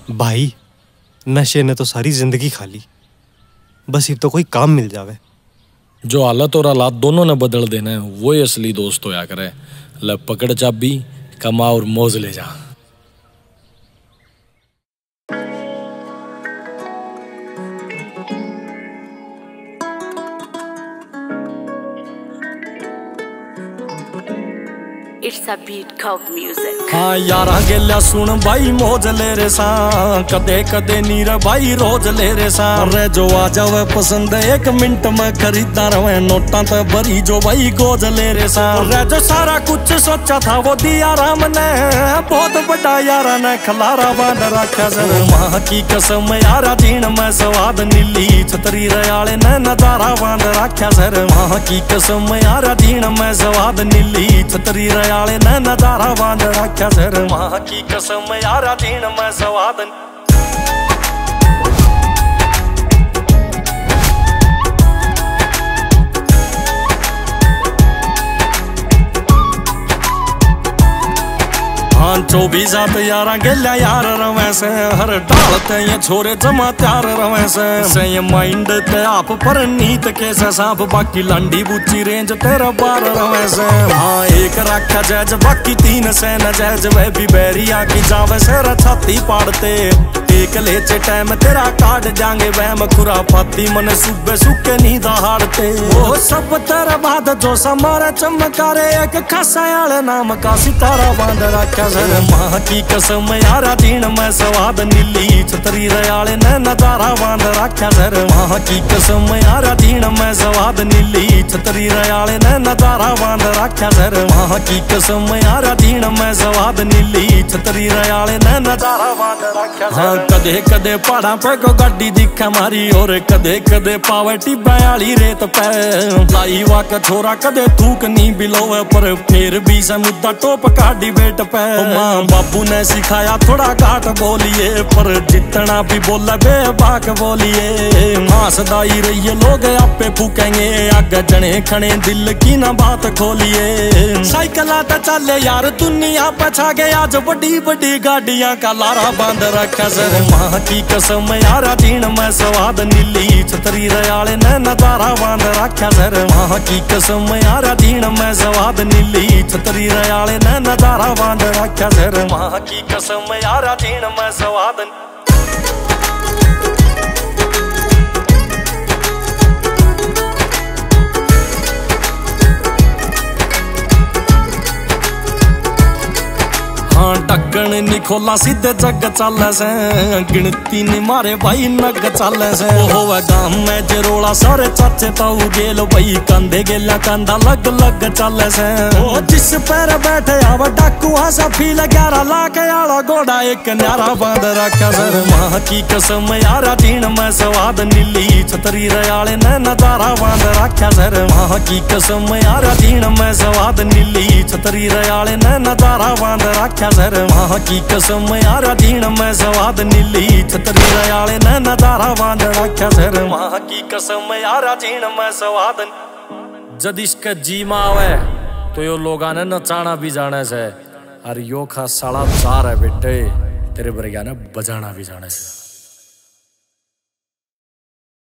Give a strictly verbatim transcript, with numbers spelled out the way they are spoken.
भाई नशे ने तो सारी जिंदगी खा ली, बस अब तो कोई काम मिल जावे। जो हालत और हालात दोनों ने बदल देना है वो ही असली दोस्त होया करे। ले पकड़ चाबी, कमा और मौज ले जा। It's a beat called music. हाँ यारा गेल्या सुन भाई मौज ले रे सा, कदे कदे नीर भाई रोज ले रे सा। रे जो आ जावे पसंद एक मिनट में खरीदा रहे, नोटा ते भरी जो भाई गोज ले रे सा। रे जो सारा कुछ सोचा था वो दिया राम ने, बहुत बड़ा यारा ने खलारा बांध रखा सर। माँ की कसम यारा जीण में स्वाद नीली, छतरी रयाले ने नजारा बांध रखा सर। माँ की कसम यारा जीण में स्वाद नीली, छतरी रयाले ने नजारा बांध रखा सर। माँ की कसम यारा जीण में स्वाद। हाँ चौबीस सात यारा गेल्या यार रवे से, हर डालते ये छोरे जमा त्यार रवे से। से ये माइंड ते आप पर नीत के से साफ, बाकी लंडी बुच्ची रेंज तेरा बार रवे से। हाँ एक रखा जैज बाकी तीन से न जैज, वह भी बैरिया की जावे से छाती पाड़ते। एक लेचे टाइम तेरा काट जाएंगे वहम खुरा फाती, मन सुबह सुखे नींद हारते। वो सब तेरा बाद जो समारे चमकारे, एक खासा याले नाम का सितारा बांध रखा सर। माँ की कसम यारा जीण में स्वाद नीली, छतरी रयाले ने नजारा बांध रखा सर। माँ की कसम यारा जीण में स्वाद नीली, छतरी रयाले ने नजारा बांध रखा सर। माँ की कसम यारा जीण में स्वाद नीली, छतरी रयाले ने नजारा बांध रखा सर। कदे कदे पहाड़ा पे को गाड़ी दिखा मारी, और कदे कदे पावे टिब्बा वाली रेत पे। लाई वाक छोरा कदे थूक नहीं बिलोवे, पर फिर भी से मुद्दा टोप काटी बेट पे। माँ बाबू ने सिखाया थोड़ा घाट बोलिए, पर जितना भी बोला बेबाक बोलिए। हंसदाई रहिए लोग आपे फूकेंगे, आगे जने खने दिल की ना बात खोलिए। साइकिल आटा चले यार दुनिया पछा गए, आज बड़ी बड़ी गाड़ियां का लारा बांध रखा सर। माँ की कसम यारा जीण में स्वाद नीली, छतरी रयाले ने नजारा बांध रखा सर। माँ की कसम यारा जीण में स्वाद नीली, छतरी रयाले ने नजारा बांध रखा सर। माँ की कसम यारा जीण में स्वाद। हाँ ढक्कन नहीं खोला सीधे जग चल से, गिनती नहीं मारे भाई नग चल से। होवे गांव में जरोला सारे चाचे ताऊ गेल भाई, कंधे गेला कंधा लग लग चल से। ओ जिस पैर बैठे आवा डाकू हंसा फील, ग्यारह लाख यारा घोड़ा एक न्यारा बांध रखा सर। माँ की कसम यारा जीण में स्वाद नीली, छतरी रयाले ने नजारा बांध रखा सर। माँ की कसम यारा जीण में स्वाद नीली, छतरी रयाले ने नजारा बांध रखा सर। माँ की कसम यारा जीण में स्वाद नीली, छतरी रयाले ने नजारा बांध रखा सर। माँ की कसम यारा जीण में स्वाद। जद इसके जी मावे तो यो लोगा ने नचाना भी जाने से, और यो खा साढ़ा चार है बेटे तेरे बरगा ने बजाना भी जाने से।